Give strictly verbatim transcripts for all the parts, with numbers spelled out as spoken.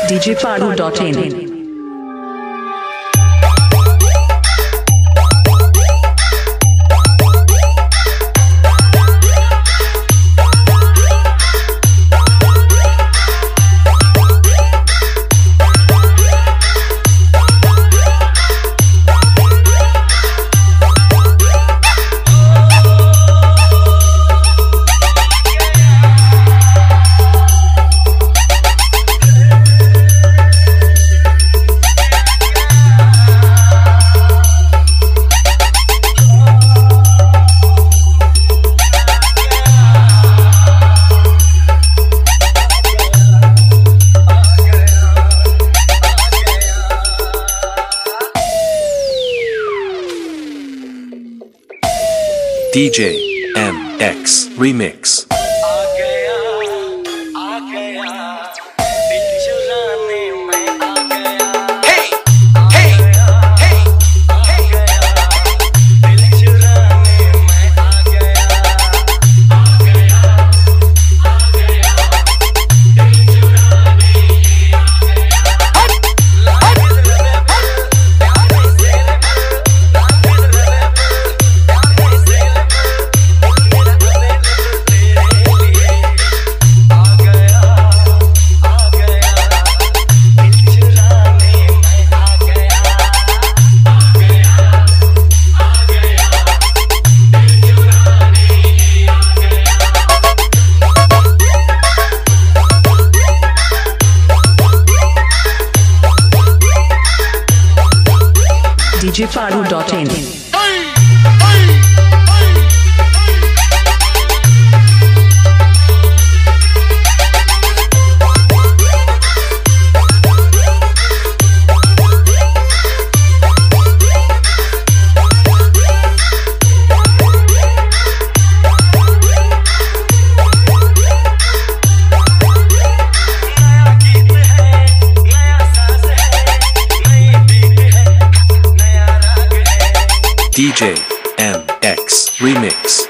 D J Faru dot in. D J M X Remix. D J Faru dot in. D J M X Remix.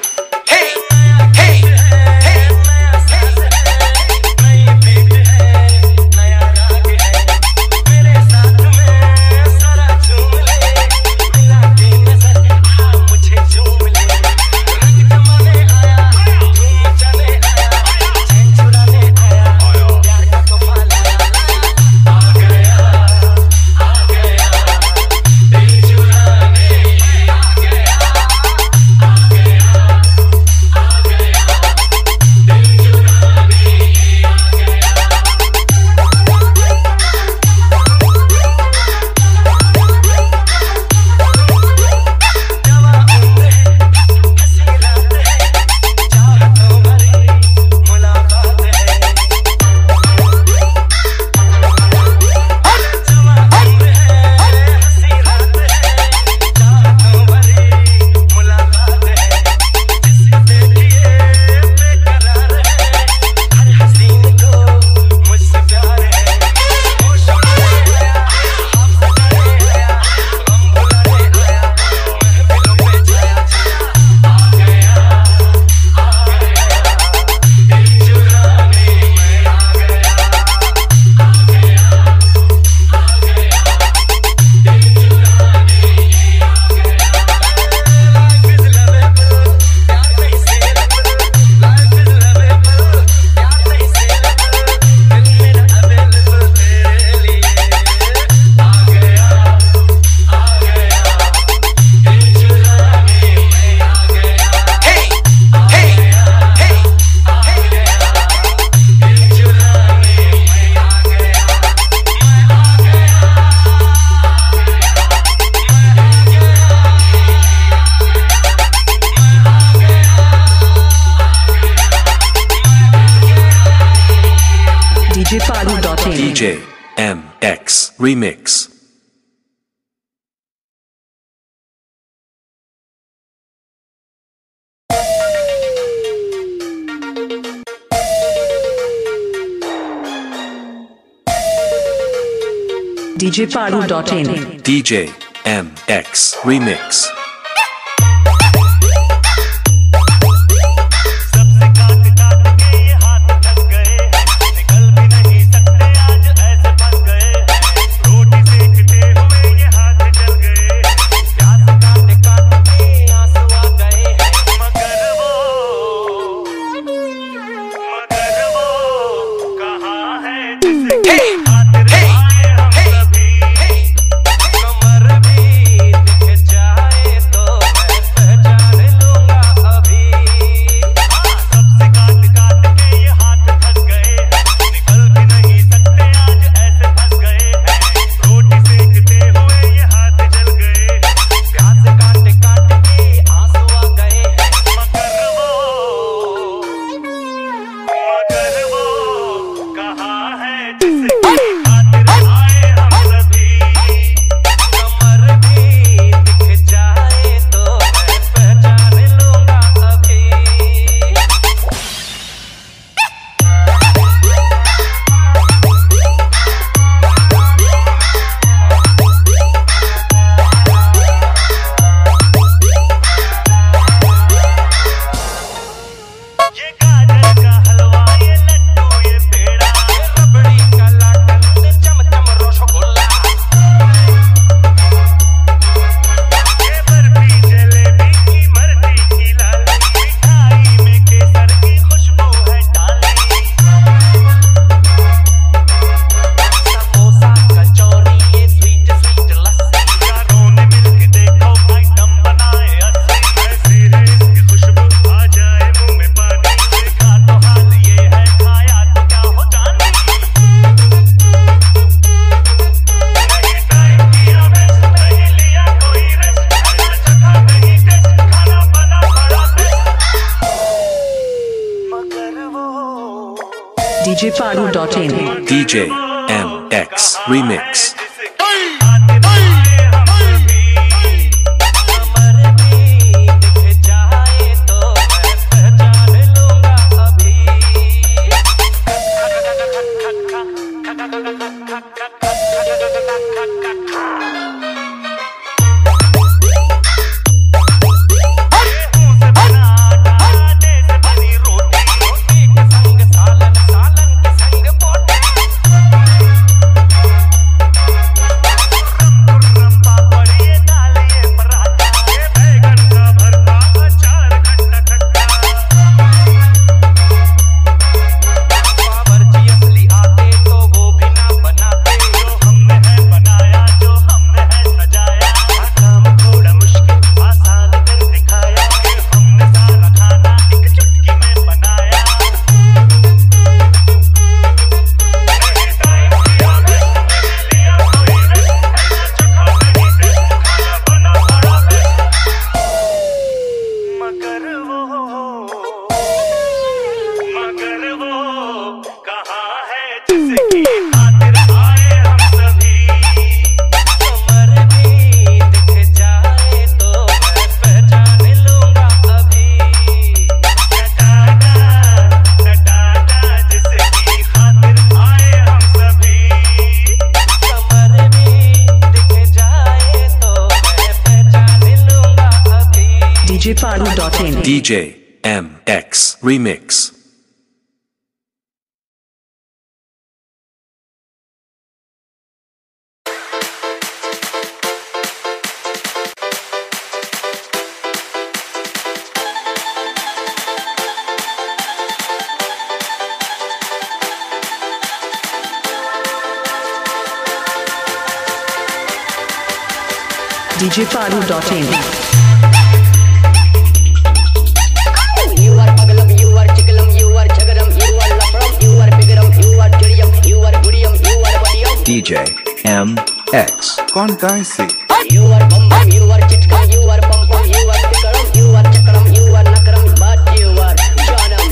D J Faru dot in. D J M X Remix. D J Faru dot in. D J M X Remix. सबसे काट काट के ये हाथ थक गए, निकल भी नहीं सकते आज ऐसे DJ Paru dot in. D J M X Remix. D J Paru dot in. D J M X Remix. D J Paru dot in. D J M X. कौन कहाँ से? You are bum bum, you are chitka, you are pum pum, you are tikaram, you are chakaram, you are nakaram, but you are janam.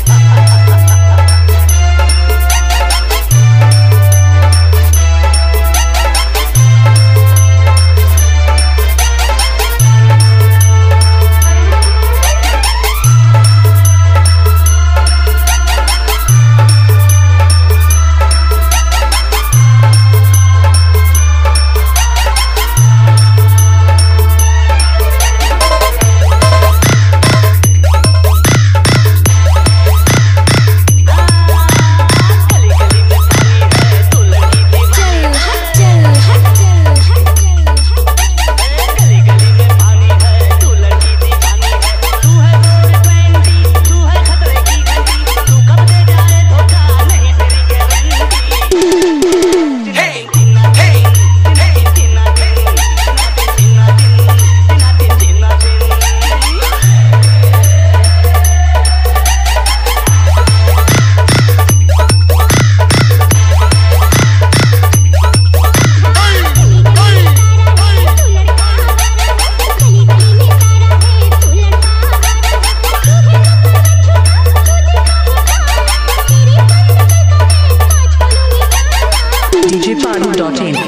D J Paru dot in.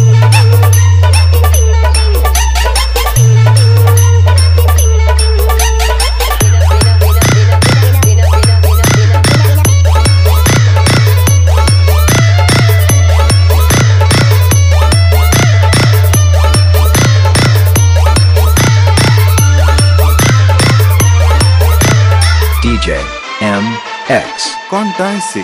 D J M X. कौन कहाँ से?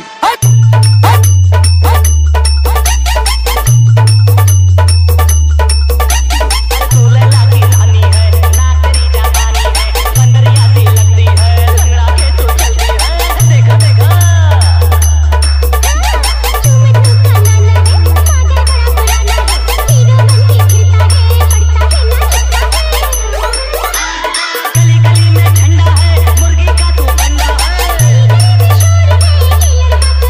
गली गली में झंडा है, मुर्गी का तू अंडा है।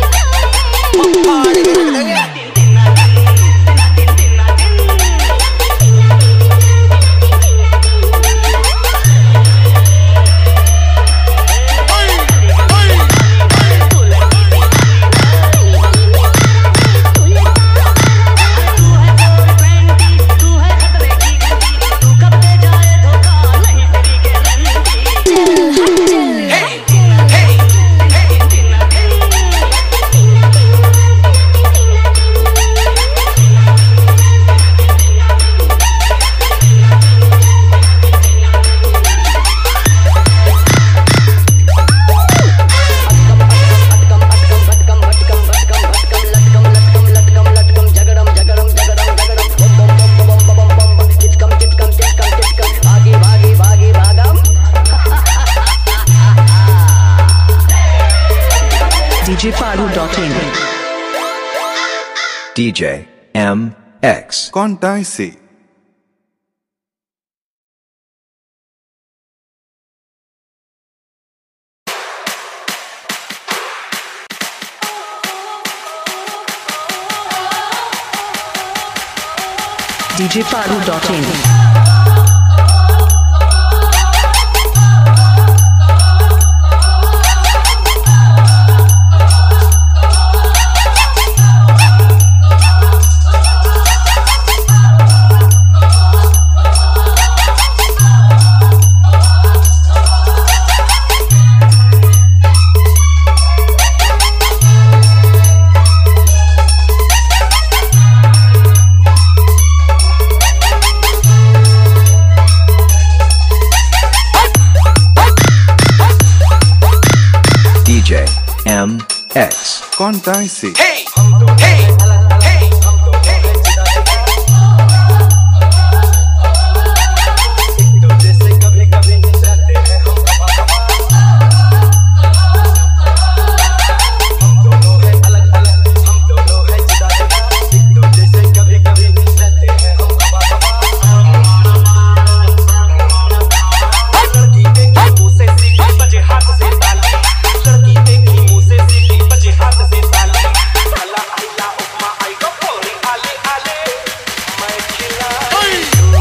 DJ Paru dot in. D J M X. Contaise. D J Paru dot in. D J M X. Contaise. Hey, hey, hey, hey. जैसे कभी कभी चाहते हैं हम हम दोनों हैं अलग अलग, हम दोनों हैं जुदा जुदा। जैसे कभी कभी चाहते हैं हम लड़की देखी मुँह से सीखी बजे हाथ से ताली। लड़की देखी मुँह से सीखी बजे हाथ से ताली। आला आला उपमा आई गो पोरी आले आले। मैं खिलाड़ी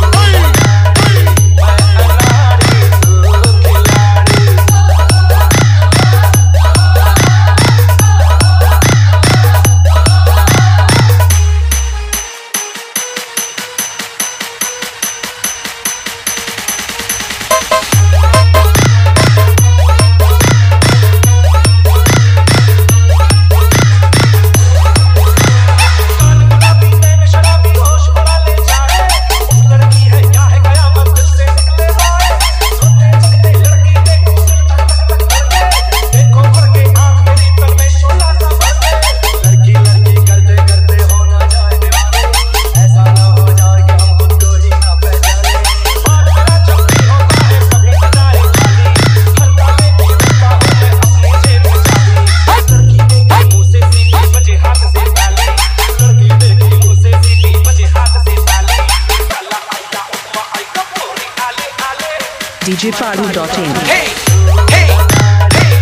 D J Paru dot in. Hey, hey, hey.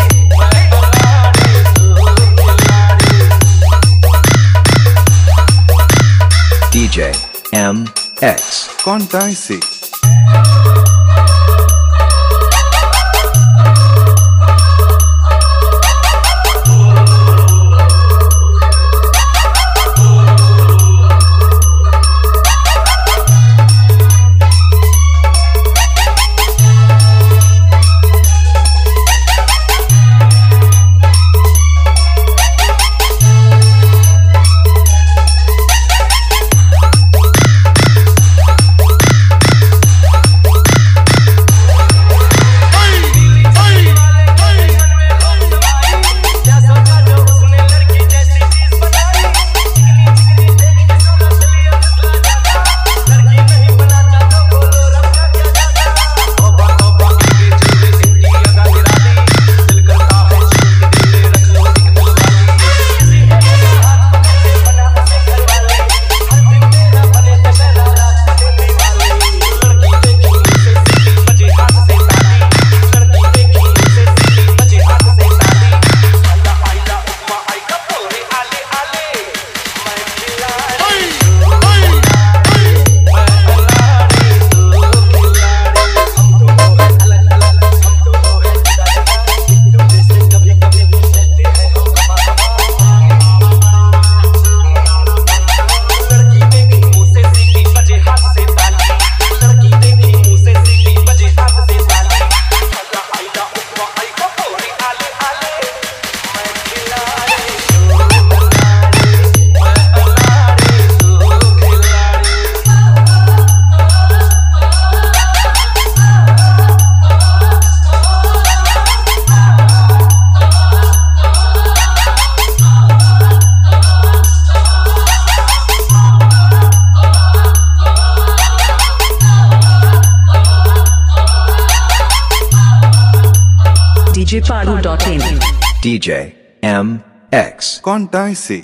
D J M X. Contaise. D J Paru dot in. D J M X. Contaise.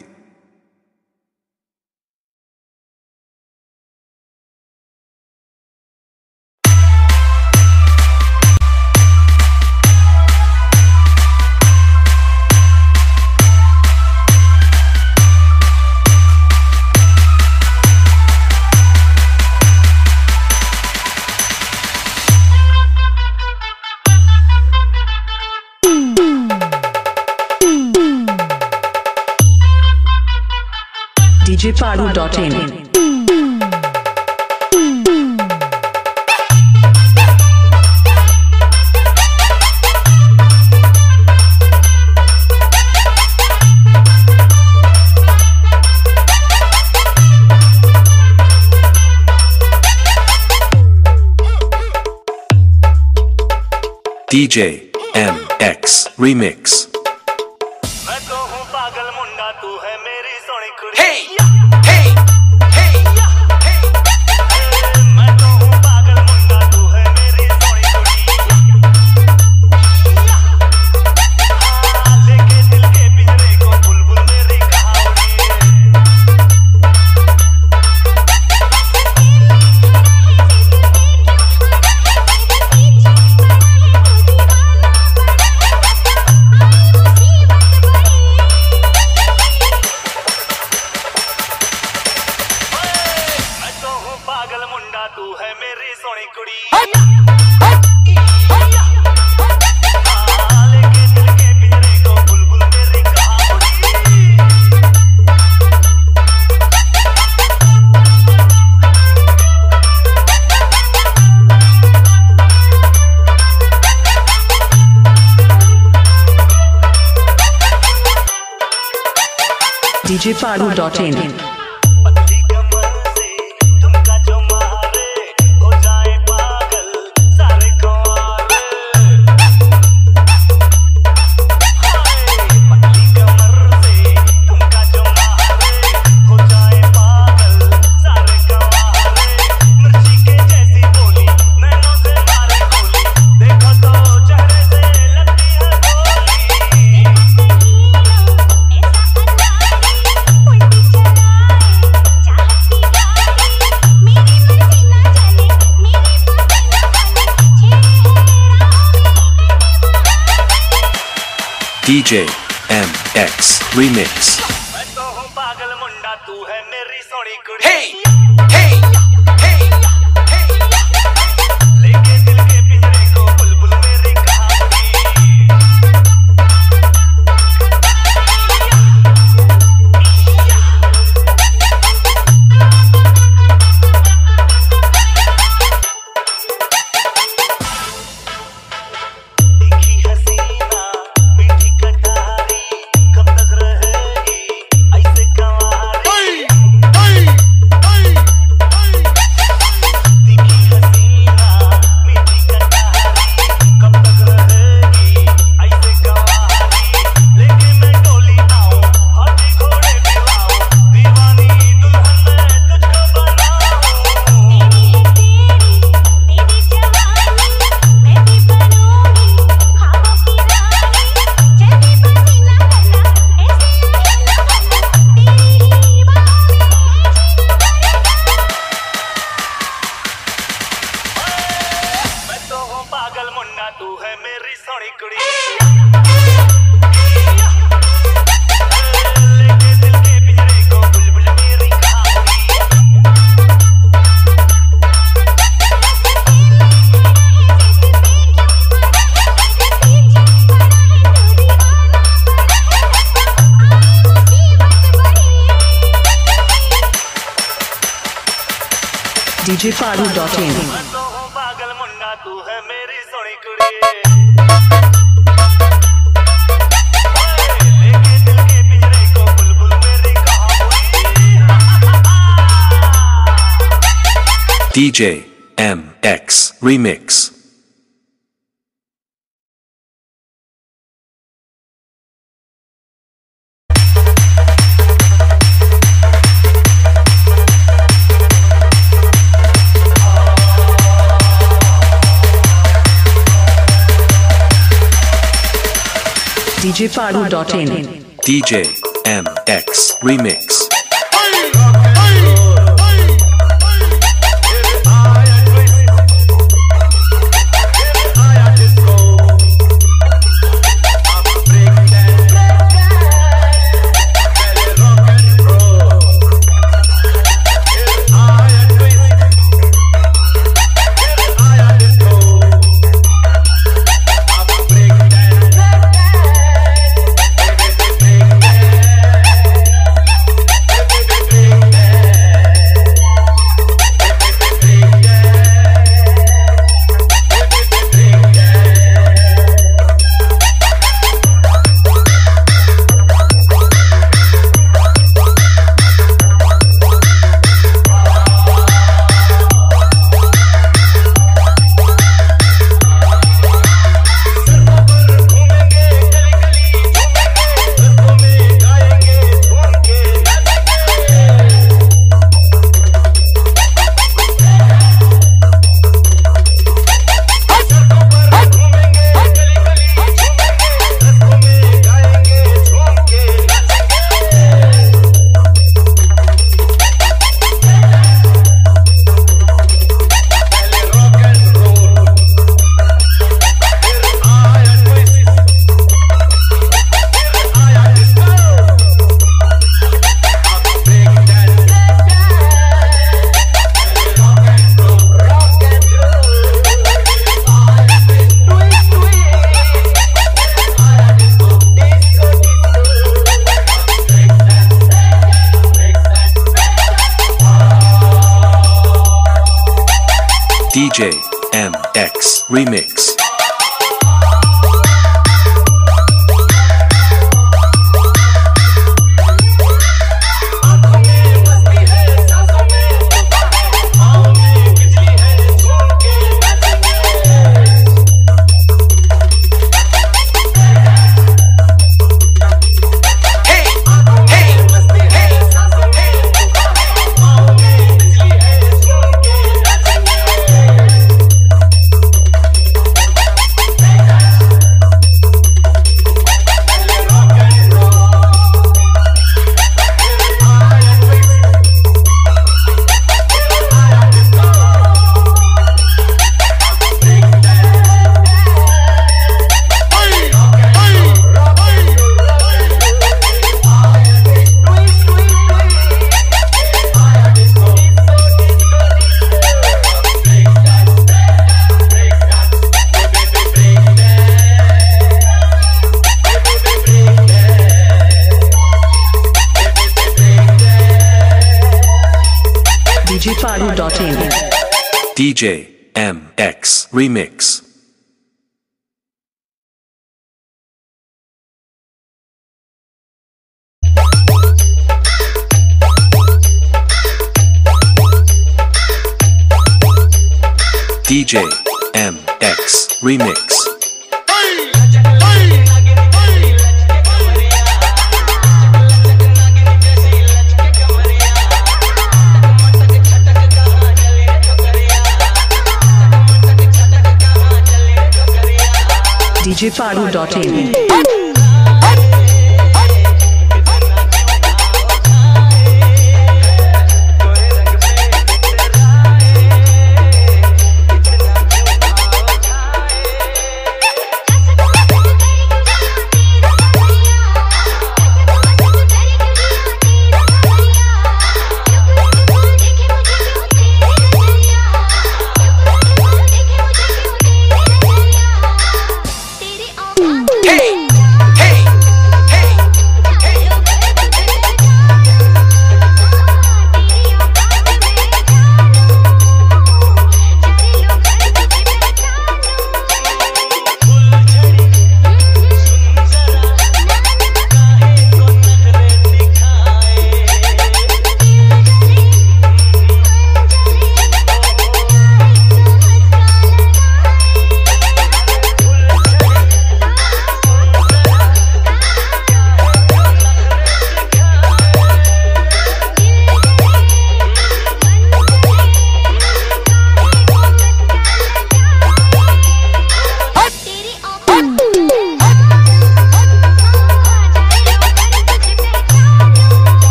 D J Padu dot in. D J M X Remix. मैं तो हूँ पागल मुंडा तू है मेरी सोनी कुड़ी Hey! Hey! Hey! Hey! मैं तो हूँ पागल मुंडा तू है मेरी सोनी कुड़ी हाँ, लेके दिल के पिंजरे को बुलबुल मेरी कहावड़ी पागल मुंडा तू है मेरी सोनी कुड़ी हाँ, लेके दिल के पिंजरे को बुलबुल मेरी कहावड़ी D J Padu dot in. पतली कमर से ठुमका जो मारे हो जाए पागल सारे कुंवारे हाय पतली कमर से ठुमका जो मारे हो जाए पागल सारे कुंवारे मिर्ची के जैसी बोली नैनों से मारे गोली देखो तो चेहरे से लगती है बोली D J M X Remix. मैं तो हूँ पागल मुंडा तू है मेरी सोनी कुड़ी Hey! Hey! Hey! Hey! लेके दिल के पिंजरे को बुलबुल मेरी कहावड़ी तीखी हसीना मीठी कटारी कब तक रहेगी ऐसे कंवारी तीखी हसीना मीठी कटारी कब तक रहेगी ऐसे कंवारी लेके मैं डोली आऊं हाथी घोड़े दिलाऊं दीवानी दुल्हन मैं तुझको बनाऊं मैं तो हूँ पागल मुन्ना तू है मेरी सोनी कुड़ी लेके दिल के पिंजरे को बुलबुल मेरी कहावड़ी D J Padu dot in. मैं तो हूँ पागल मुन्ना तू है मेरी सोनी कुड़ी लेके दिल के पिंजरे को बुलबुल मेरी कहावड़ी D J M X Remix. D J Padu dot in. D J M X Remix. D J M X Remix. D J Paru dot in. D J M X Remix. D J M X Remix. D J Paru dot in.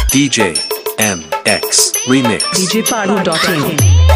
D J M X Remix. D J Padu dot in.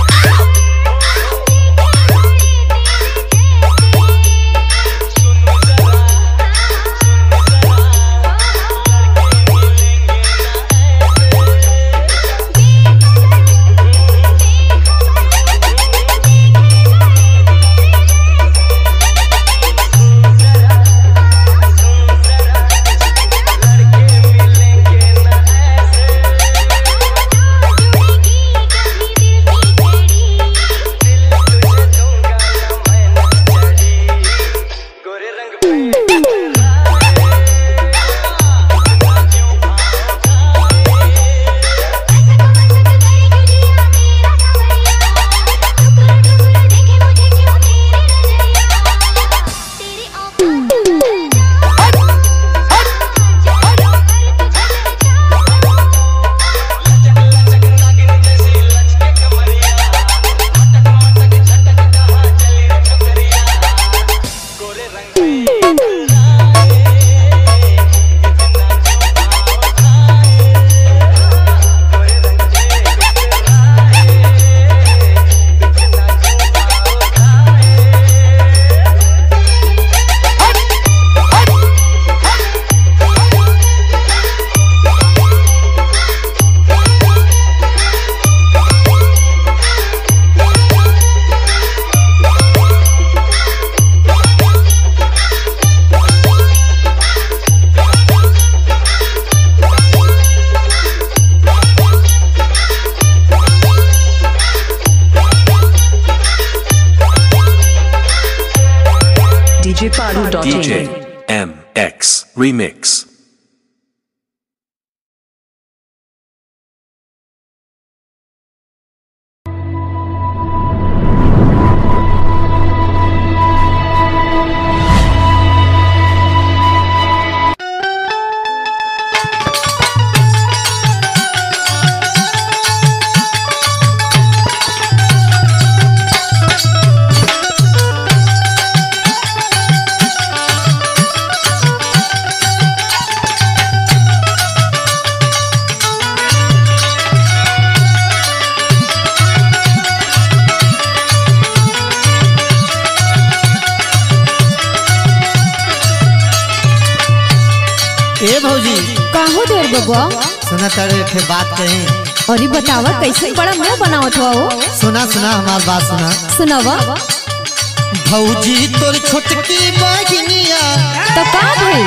D J Padu dot in. D J M X Remix. ए भौजी काहो देर बबुआ सुना तारे के बात कही। अरे बतावा कैसे बड़ा मुंह बनावत हो? सुना सुना हमार बात सुना। सुनावा। भौजी तोर छोटकी बहनिया तो का भई?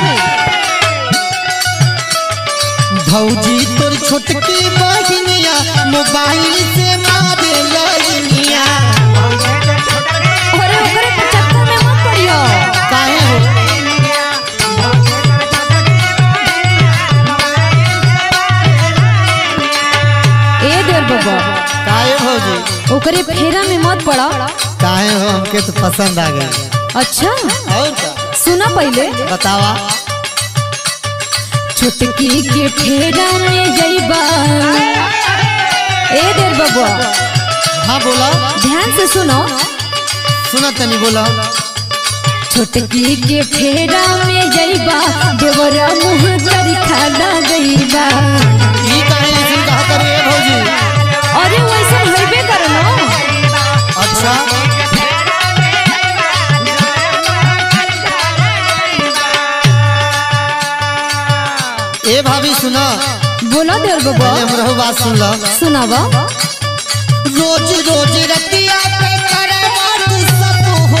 भौजी तोर छोटकी बहनिया मोबाइल से मारे लइनिया। अरे ओकरे के चक्कर में मत पड़ियो। काहे हो? बबुआ काहे भौजी ओकरे फेरा में मत पड़ा। काहे हो? हमके तो पसंद आ गया। अच्छा और का? सुना पहले बतावा। छोटकी के फेरा में जइबा। ए देर बबुआ हाँ बोला। ध्यान से सुनो। सुना तनी बोला। छोटकी के फेरा में जइबा देवरा मुँह कर खाना गइबा। ई काहे ऐसे कहा करे भौजी? अरे वैसे होइबे करनो। अच्छा ए भाभी सुना। बोला देर बबुआ। पहले हमरो बात सुन लो। सुनावा। रोज रोज रतिया पे करे बात सब हो।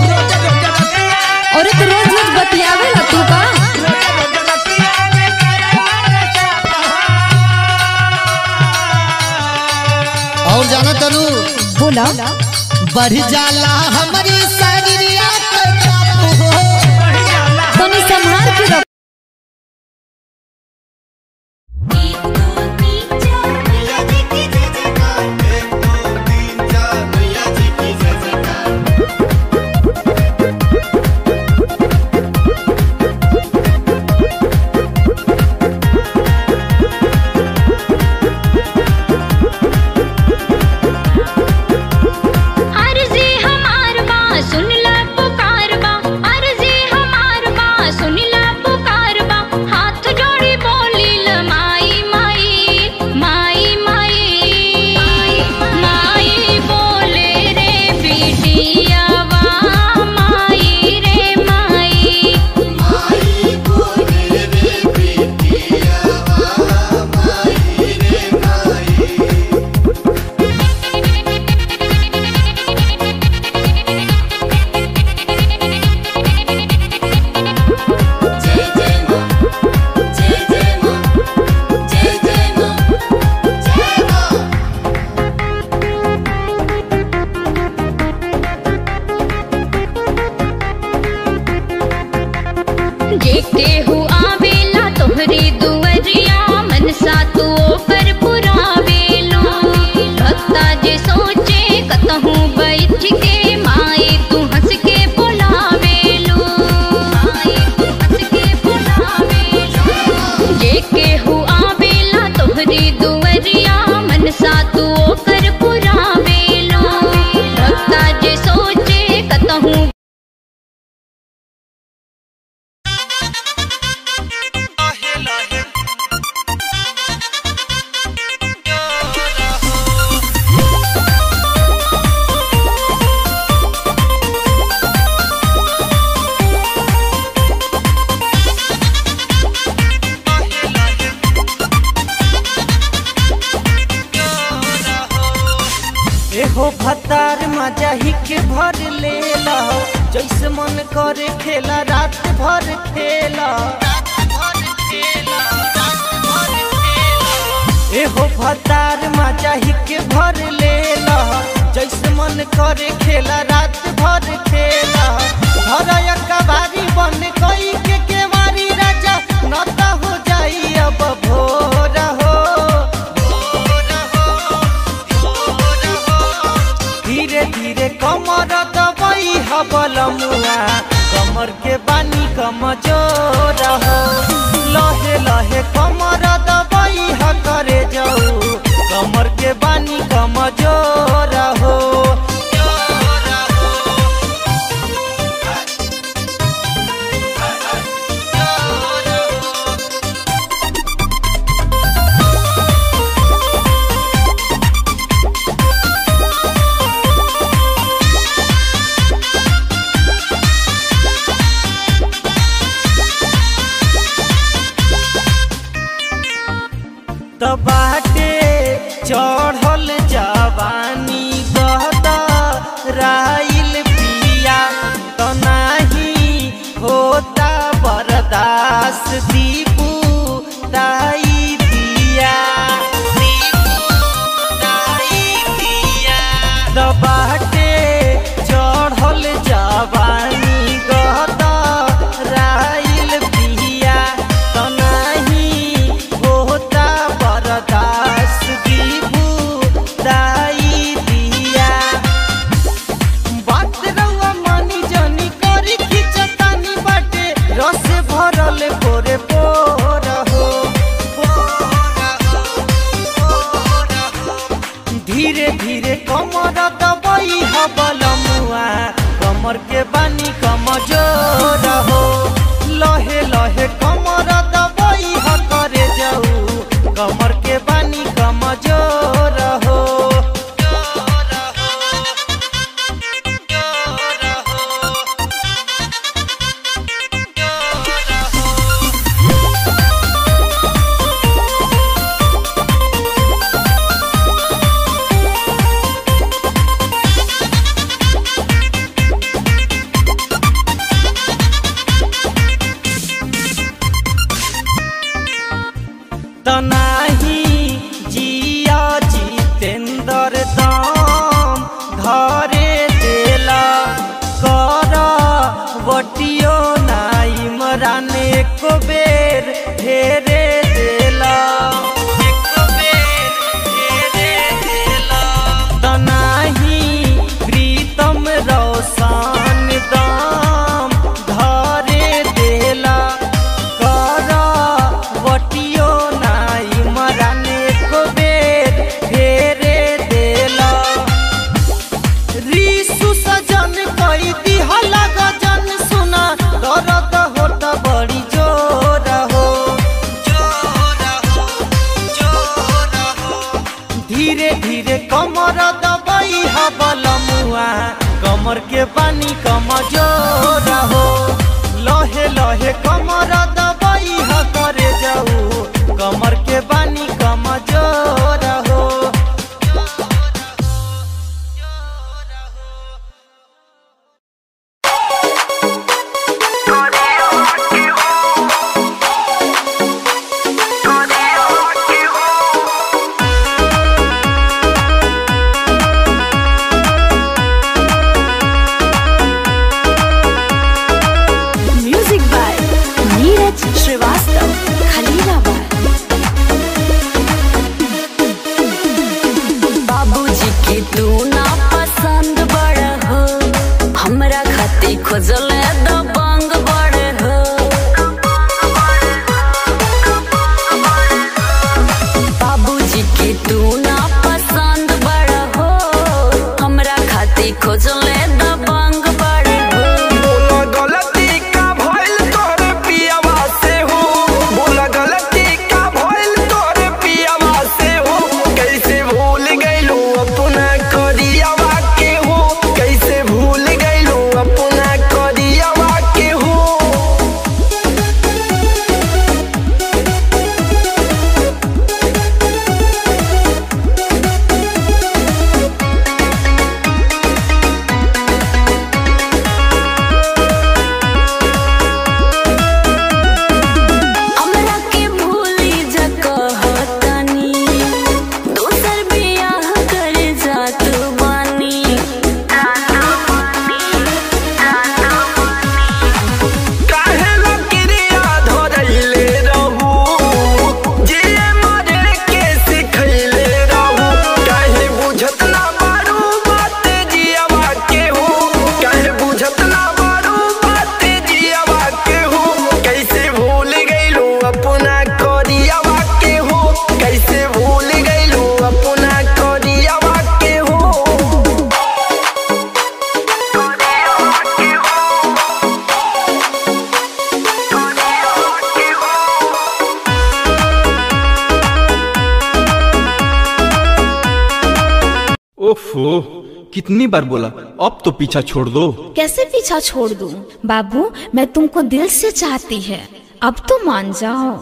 अरे तो रोज रोज बतियावे ला तू का? और जाना तनु बोला। बढ़ जाला हमारी शरीरिया पे काबू हो। तनी संभाल के रख। सुन ला पुकार बा, अर्जी हमार बा, सुन ला पुकार। एहो भतार मजा ही के भर लेला, जैसे मन करे खेला रात भर खेला। एहो भतार मजा ही के भर लेला, जैसे मन करे खेला रात भर खेला। भरया कबारी बन कई के केवारी राजा नता हो जाई अब भोर हो। धीरे धीरे कमर दबाई हबल मुआ, कमर के बानी कमजोर हो। लहे लहे कमर दबाई ह करे जाऊ, कमर के बानी कमजोर हो। बाटे चढ़ल जवानी गहदा राइल पिया, तो नहीं होता बर्दाश्त दीपू दाई दिया। तो बाटे चढ़ल जवानी गहदा राइल पिया, तो नहीं होता बर्दाश्त दीपू दाई दिया। बात रउआ मानी जानी करी खिचतानी बाटे, रस भरल पोरे पोर हो। धीरे धीरे कमर दबाई हबल मुआ, कमर के बानी कमजोर हो। लहे लहे कमर दबाई ह करे जाऊ, कमर के बानी कमजोर हो। तनाही जिया जितेंद्र दाम धरे देला, कर बटियो नाई मराने को बेर ढेरे देला। तनाही प्रीतम रोशन दाम धरे देला, कर बटियो नाई मराने को बेर ढेरे देला। रीसु सजन कई दिहला गजन सुना, दर्द होता बड़ी जोर हो। धीरे धीरे कमर दबाई हबल मुआ, कमर के पानी कमजोर हो। लहे लहे कमर दबाई ह करे जाऊ, कमर के बानी कमजोर हो। ओफो, कितनी बार बोला, अब तो पीछा छोड़ दो। कैसे पीछा छोड़ दूं? बाबू मैं तुमको दिल से चाहती है, अब तो मान जाओ।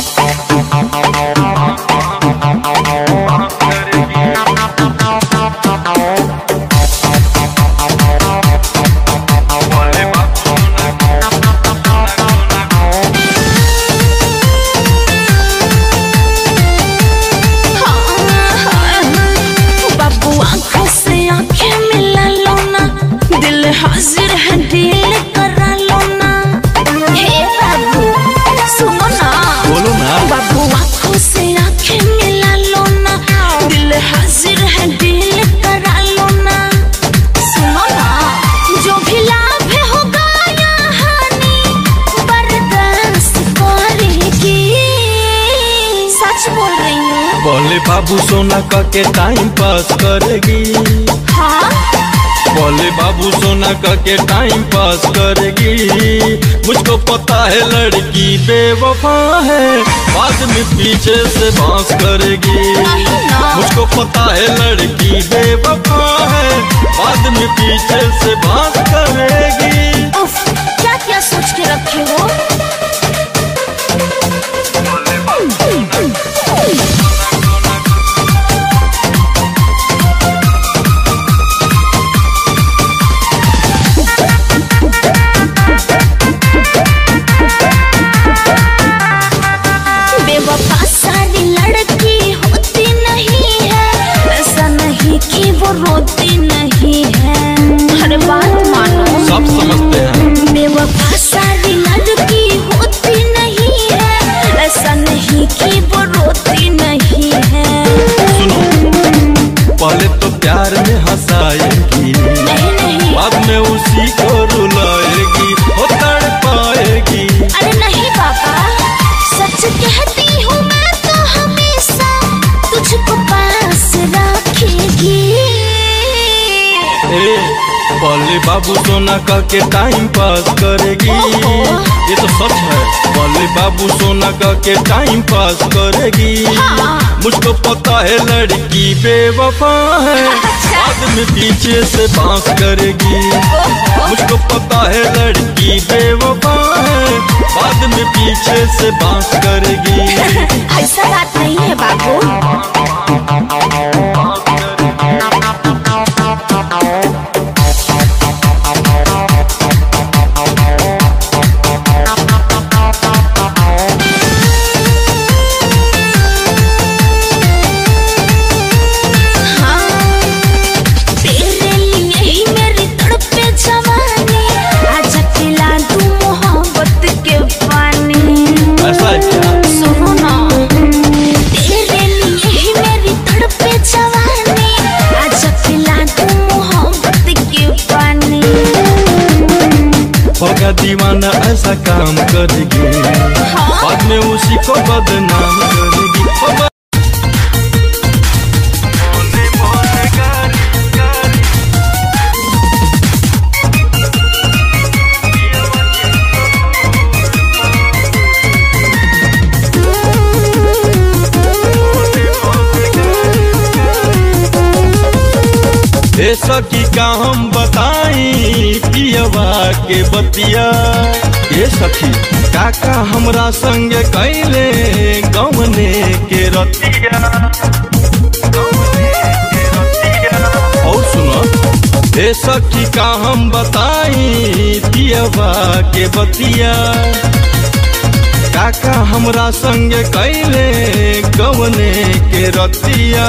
हाजिर है डील करा लो ना। हे बाबू सुनो ना, बोलो ना। बाबू आँखों से आँखें मिला लो ना, दिल हाजिर है डील करा लो ना। सुनो ना, जो भी लाभ होगा या हानि बर्दाश्त करेगी। सच बोल रही हूँ। बोले बाबू सोना का के टाइम पास करेगी। हाँ बोले बाबू सोना का के टाइम पास करेगी। मुझको पता है लड़की बेवफा है, बाद में पीछे से बांस करेगी। मुझको पता है लड़की बेवफा है, बाद में पीछे से बांस करेगी। उफ, क्या क्या सोच के रखे हो? बेवफा सारी लड़की होती नहीं है, ऐसा नहीं कि वो रोती नहीं है। हर बात मानो, सब समझते हैं। बेवफा सारी लड़की होती नहीं है, ऐसा नहीं कि वो रोती नहीं है। सुनो, पहले तो प्यार में हंसाएगी, नहीं नहीं, बाद में उसी को रुलाएगी, वो तड़पाएगी। अरे नहीं बाबा, सच कहती हूँ मैं तो हमेशा तुझको पास रखेगी। ए, बोले बाबू सोना का के टाइम पास करेगी। ये तो सच है। बोले बाबू सोना का के टाइम पास करेगी। हाँ। मुझको पता है लड़की बेवफा है, बाद में पीछे से बांस करेगी। मुझको पता है लड़की बेवफा है, बाद में पीछे से बांस करेगी। ऐसा बात नहीं है बाबू। दीवाना ऐसा काम करेगी, हाँ? बाद में उसी को बदनाम करेगी। ए सखी का हम बताई पियवा के बतिया। ए सखी काका हमरा संग कैले गवने के रतिया। और सुनो, ए सखी का हम बताई पियवा के बतिया। काका हमरा संग कैले गवने के रतिया।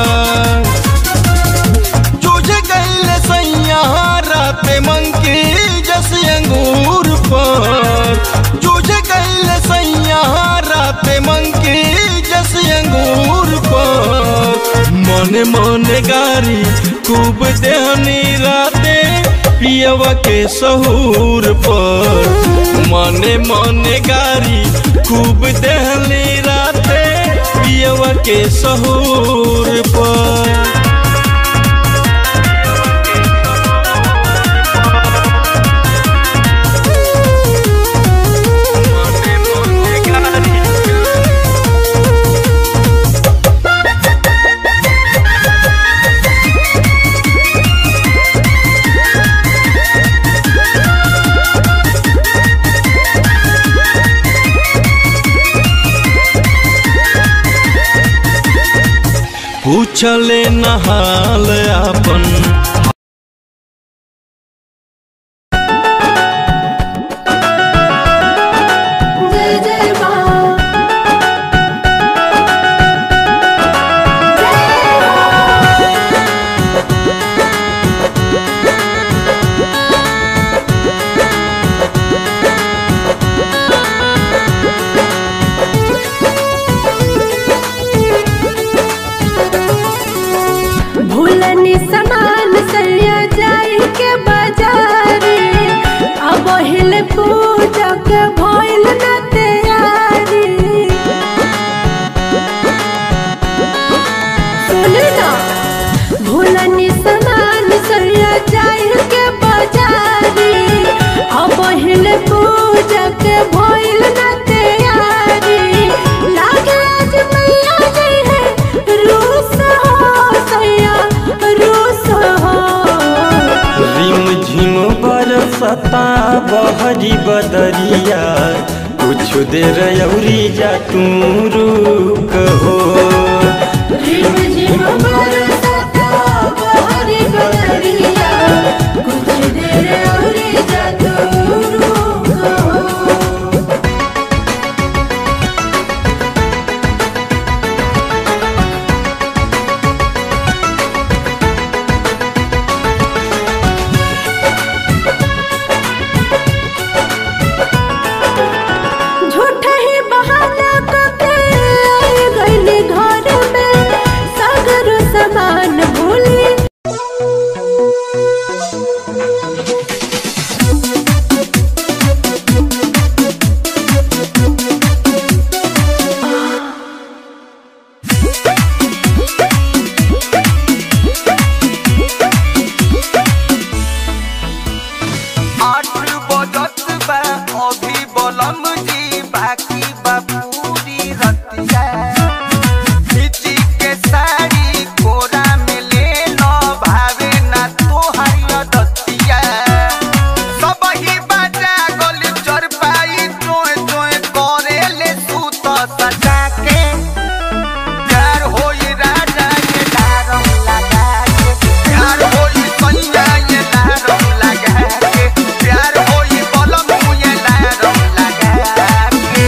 सैया राते मंकी जस अंगूर पर, जूझ गईल सैया राते मंकी जस अंगूर पर। मने मने गारी खूब देहनी राते पियवा के सहूर पर। मने मने गारी खूब देहनी राते पियवा के सहूर पर। पूछले नहाल अपन भूलनी समान सैया जाई के बाजारी अब हिल पूजा के भइल न तैयारी सुन ना भूलनी समान सैया जाई के बाजारी अब हिल पूजा के भइल न तैयारी लागे आज मैया जई है रूस हो सैया रिम झिम बरसता बहरी बदरिया कुछ देर अउरी जा तू रुक हो रिम झिम बरसता बहरी बदरिया कुछ देर अउरी जा तू रुक हो झूठा ही बहाना करके आई गईली घर में सागर समान भूली आठ बजत बा अभी बलम जी बाकी बापूरी रतिया खींची के साड़ी कोरा में ले लो भावे ना तोहारी दतिया सब ही बाजा गल चर पाई चोए चोए करे ले सूत सजा के प्यार होई राजा ये डारम लगा के प्यार होई संजा ये डारम लगा के प्यार होई बलम ये डारम लगा के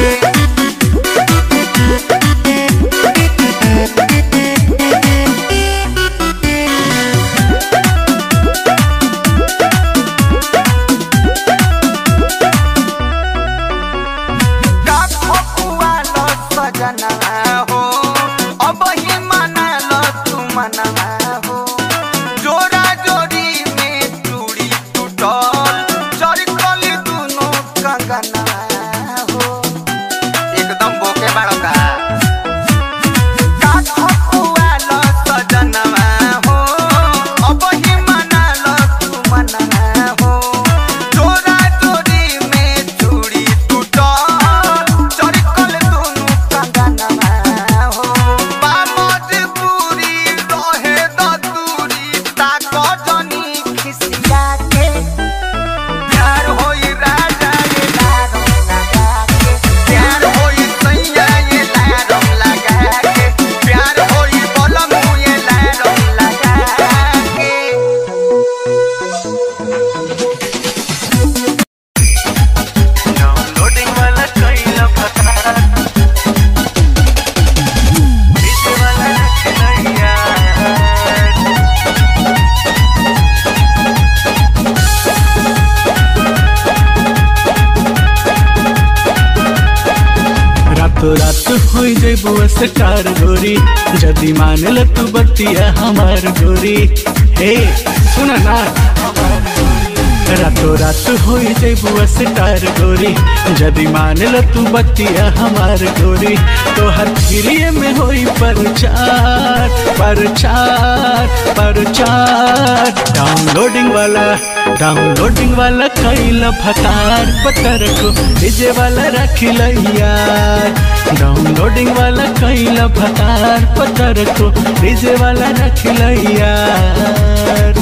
का फकुआ लो सजना हो अब ही मना लो तू मना हो जोरा जोरी में चूड़ी टूटल चरकल दुनो कंगना हो एकदम बोके बाड़का का फकुआ लो सजना हो अब ही मना लो तू मना हो जोरा जोरी में चूड़ी टूटल चरकल दुनो कंगना हो बा मजबूरी रहे द दूरी ताक जनी खिसिया के प्यार होई राजा ये लारम लगा के प्यार होई सैया ये लारम लगा के प्यार होई बलम ये लारम लगा के डाउनलोडिंग वाला कइला पता इसे वाला रखलैया रातों रात हो जेबू स्टार गोरी जदी मान ल तू बतिया हमार गोरी हे सुन ना रातों रात हो जेबू स्टार गोरी जदी मान ल तू बतिया हमार गोरी तो हर फिरिए में होई परचार परचार परचार डाउनलोडिंग वाला डाउनलोडिंग वाला कैला भतार पतर को डीजे वाला रख यार डाउनलोडिंग वाला कैला भतार पतर को डीजे वाला रख यार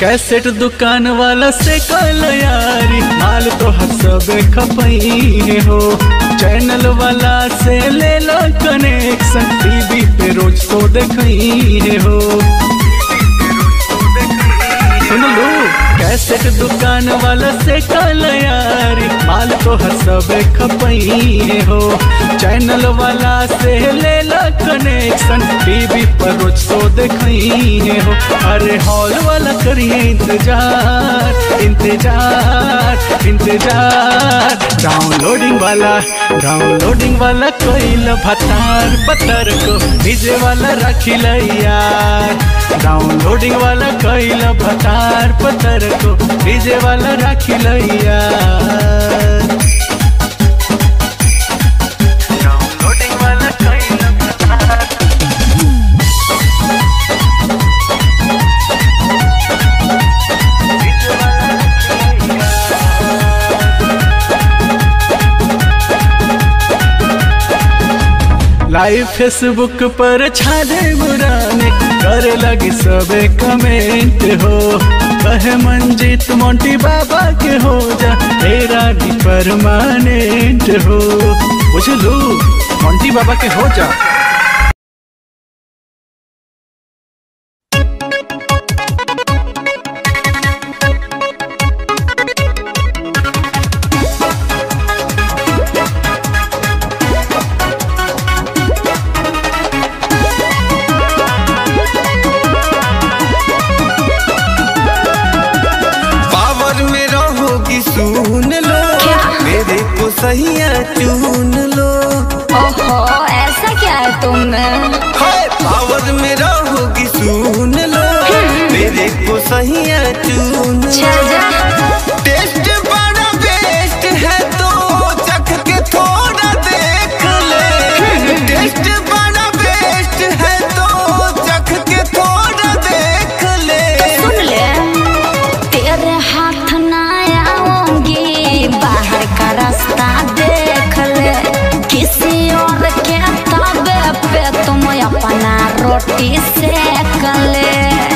कैसेट दुकान वाला से कल यारी माल तो हर सब खपई हो। चैनल वाला से ले लो कनेक्शन टीवी पे रोज तो देखई हो। सुन लो कैसेट दुकान वाला से कल यारी माल तो हर सब खपई हो। चैनल वाला से ले लो कनेक्शन टीवी पर रोज तो देखई हो। अरे हॉल वाला करिए इंतजार इंतजार इंतजार। डाउनलोडिंग वाला डाउनलोडिंग वाला कोइल भतार पत्थर को डीजे वाला रखी यार। डाउनलोडिंग वाला कोइल भतार पत्थर को डीजे वाला रखी यार। डाउनलोडिंग वाला कोइल भतार डीजे वाला रखी यार। लाइव फेसबुक पर छाले बुराने करे लगी सबे कमेंट हो। कहे मंजीत मोंटी बाबा के हो जा तेरा भी परमानेंट हो। बुझलू मोंटी बाबा के हो जा। सहिया चुन लो। ओहो ऐसा क्या है तुम हाय पावर में रहोगी सुन लो। मेरे को सहिया चुन लो। टेस्ट बड़ा बेस्ट है तो चख के थोड़ा देख ले। टेस्ट बड़ा बेस्ट है तो चख के थोड़ा देख ले। तो सुन ले तेरे हाथ ना आऊंगी बाहर का रास्ता देख ले। किसी और के तबे पे तुम अपना रोटी सेक ले।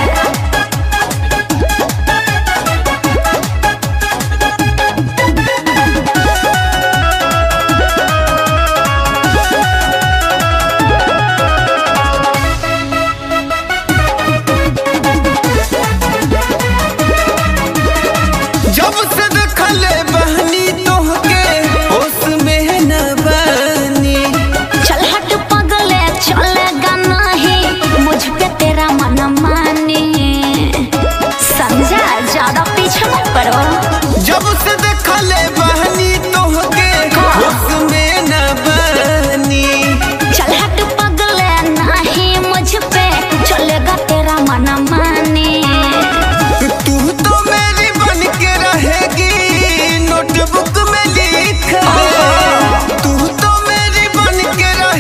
जब से देखले बहनी तोहके होश में न बनी। चल हट पगले चलेगा नहीं मुझ पे तेरा मन मानी। समझा ज्यादा पीछे मत पड़ो। जब से देखले बहनी तोहके होश में न बनी। चल हट पगले नहीं मुझ पे चलेगा तेरा मन मानी। तू तो मेरी बन के रहेगी नोटबुक में लिख ले। तू तो मेरी बन के रहे।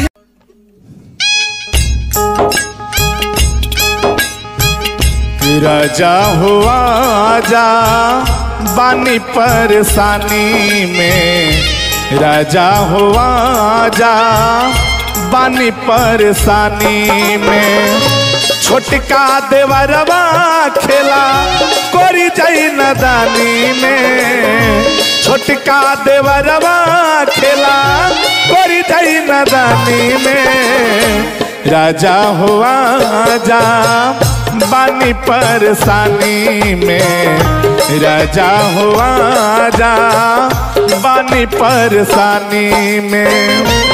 राजा हुआ जा बानी परेशानी में। राजा हुआ जा बानी परेशानी में। छोटका देवरवा खेला कोरी जाई नदानी में। छोटका देवरवा खेला कोरी जाई नदानी में। राजा हुआ जा बानी परेशानी में। राजा हुआ जा बानी परेशानी में।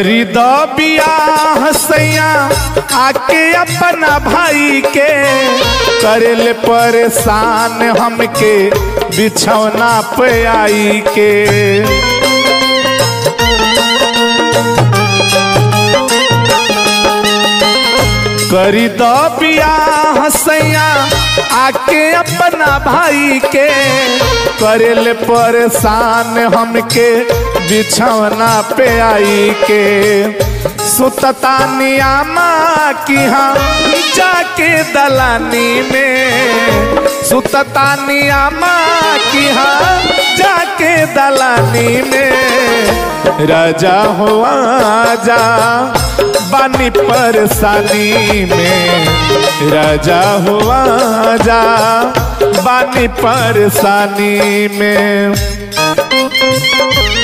करी दो बियाह सैया आके अपना भाई के, करेले परेशान हमके बिछौना पे आई के। करी दो बियाह सैया आके अपना भाई के, करेले परेशान हमके बिछौना पे आई के। सुतता नियामा की हाँ जाके दलानी में, सुतता नियामा की हाँ जाके दलानी में। राजा हो आजा बानी परेशानी में, राजा हो आजा बानी परेशानी में।